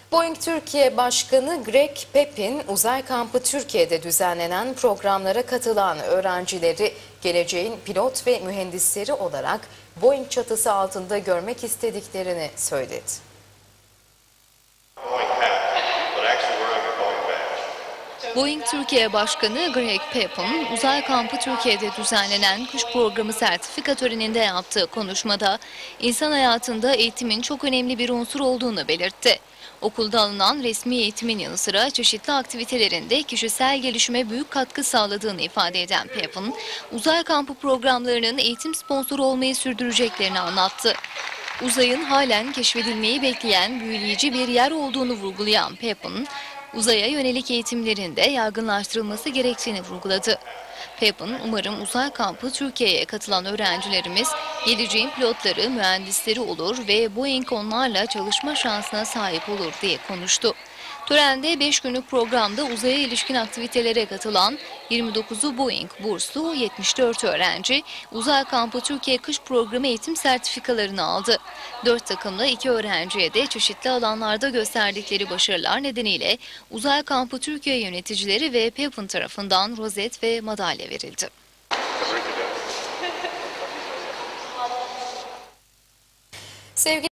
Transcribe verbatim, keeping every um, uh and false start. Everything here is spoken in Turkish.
Boeing Türkiye Başkanı Greg Pepin, uzay kampı Türkiye'de düzenlenen programlara katılan öğrencileri geleceğin pilot ve mühendisleri olarak Boeing çatısı altında görmek istediklerini söyledi. Boeing Türkiye Başkanı Greg Pepin, uzay kampı Türkiye'de düzenlenen kış programı sertifika töreninde yaptığı konuşmada insan hayatında eğitimin çok önemli bir unsur olduğunu belirtti. Okulda alınan resmi eğitimin yanı sıra çeşitli aktivitelerinde kişisel gelişime büyük katkı sağladığını ifade eden Pepin, uzay kampı programlarının eğitim sponsoru olmayı sürdüreceklerini anlattı. Uzayın halen keşfedilmeyi bekleyen büyüleyici bir yer olduğunu vurgulayan Pepin, uzaya yönelik eğitimlerinde yaygınlaştırılması gerektiğini vurguladı. Pepin, umarım uzay kampı Türkiye'ye katılan öğrencilerimiz geleceğin pilotları, mühendisleri olur ve Boeing onlarla çalışma şansına sahip olur diye konuştu. Törende beş günlük programda uzaya ilişkin aktivitelere katılan yirmi dokuzu Boeing burslu yetmiş dört öğrenci uzay kampı Türkiye kış programı eğitim sertifikalarını aldı. dört takımla iki öğrenciye de çeşitli alanlarda gösterdikleri başarılar nedeniyle uzay kampı Türkiye yöneticileri ve Pepin tarafından rozet ve madalya verildi. Sevgili